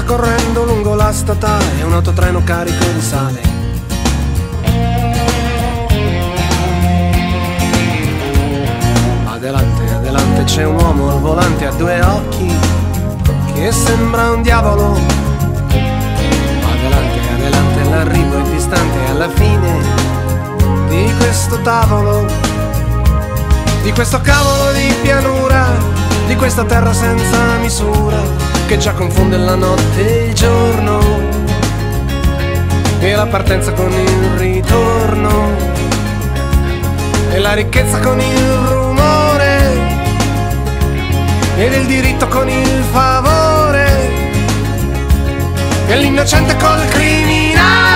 passa correndo lungo la statale un autotreno carico di sale. Adelante, adelante c'è un uomo al volante a due occhi che sembra un diavolo. Adelante, adelante l'arrivo è distante alla fine di questo tavolo, di questo cavolo di pianura, di questa terra senza misura che già confonde la notte e il giorno e la partenza con il ritorno e la ricchezza con il rumore ed il diritto con il favore e l'innocente col criminale.